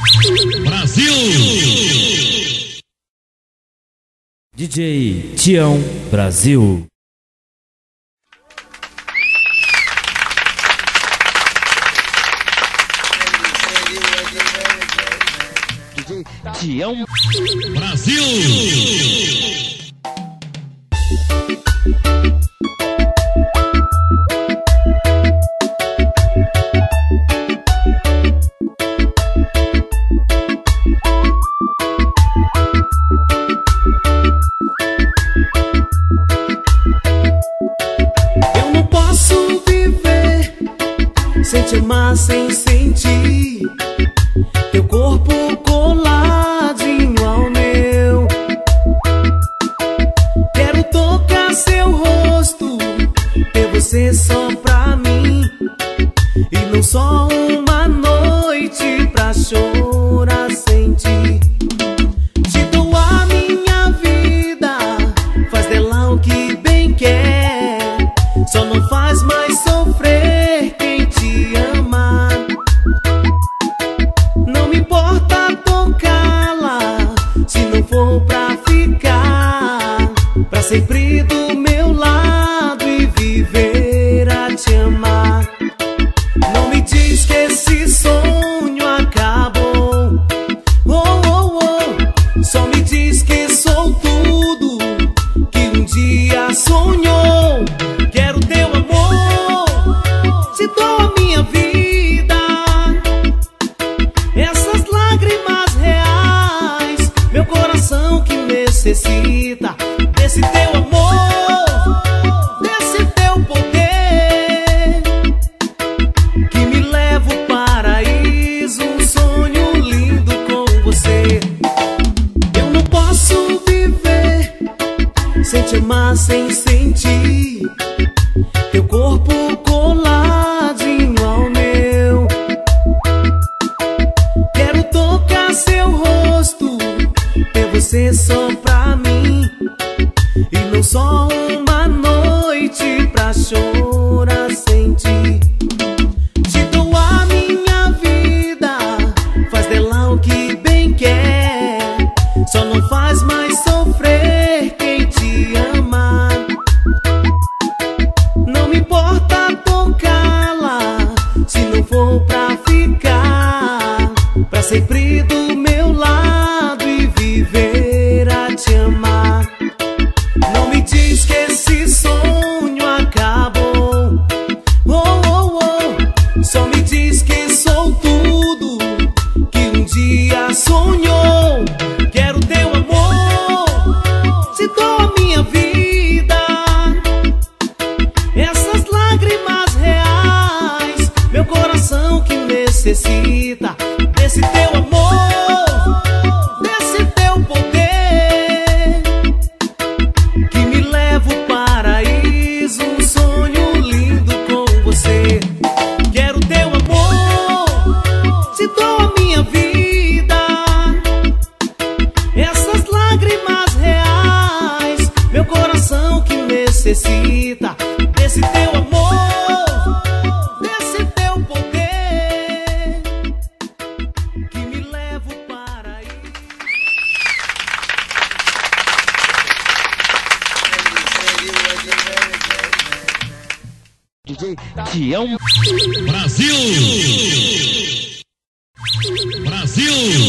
Brasil. DJ Tião Brasil. DJ Tião Brasil. Sem te amar, sem sentir teu corpo coladinho ao meu. Quero tocar seu rosto, ter você só pra mim, e não só uma noite pra chorar sem ti. Te dou a minha vida, faz dela o que bem quer, só não faz mais sofrer quem te ama. Não me importa tocá-la, se não for pra ficar pra sempre do meu lado e viver a te amar. Não me diz que esse sonho acabou, oh, oh, oh. Só me diz que sou tudo que um dia sonhou. Quero teu amor, te dou a minha vida, essas lágrimas reais, meu coração que necessita desse teu amor, desse teu poder, que me leva ao paraíso, um sonho lindo com você. Eu não posso viver sem te amar, sem sentir teu corpo coladinho ao meu. Quero tocar seu rosto, ter você só pra mim, e não só uma noite pra chorar sem ti. Te dou a minha vida, faz dela o que bem quer, só não faz mais sofrer quem te ama. Não me importa tocá-la, se não for pra ficar pra sempre do meu lado e viver a te amar. Não me diz que esse sonho acabou, oh, oh, oh. Só me diz que sou tudo que um dia sonhou. Quero teu amor, te dou a minha vida, essas lágrimas reais, meu coração que necessita desse teu amor, desse teu poder, que me leva ao paraíso, um sonho lindo com você. Quero teu amor, te dou a minha vida, essas lágrimas reais, meu coração que necessita desse teu amor, desse teu poder, que me leva ao paraíso. DJ Tião Brasil. Brasil.